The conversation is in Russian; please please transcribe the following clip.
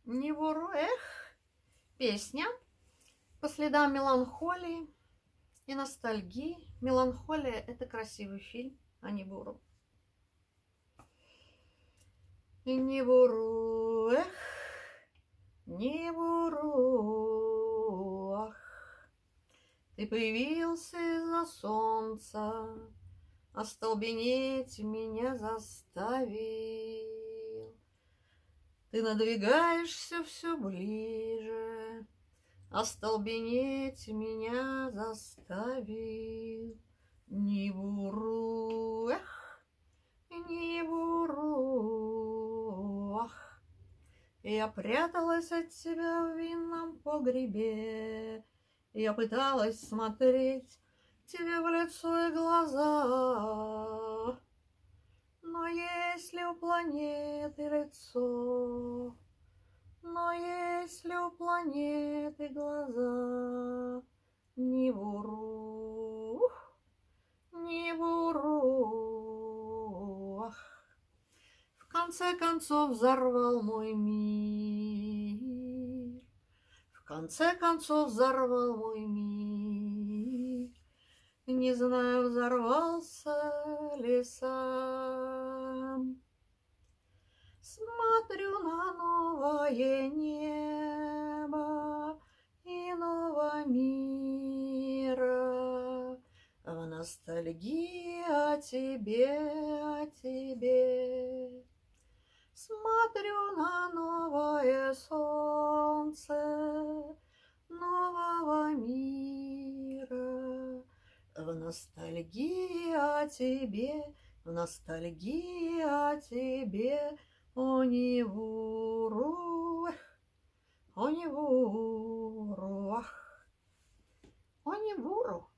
Не буру, песня по следам меланхолии и ностальгии. Меланхолия — это красивый фильм, а не буру. И не буру, не буру, ах, ты появился из-за солнца, остолбенеть меня заставил. Ты надвигаешься все ближе, остолбенеть меня заставил. Не буру, не буру, ах. Я пряталась от тебя в винном погребе, я пыталась смотреть тебе в лицо и глаза. Но если у планеты лицо, но если у планеты глаза, не буру, не буру, ах. В конце концов взорвал мой мир, в конце концов взорвал мой мир. Не знаю, взорвался ли сам. Смотрю на новое небо иного мира, в ностальгии о тебе, о тебе. Смотрю на новое солнце нового мира, в ностальгии о тебе, в ностальгии о тебе. О, не буру, о, не буру, ах, о, не буру.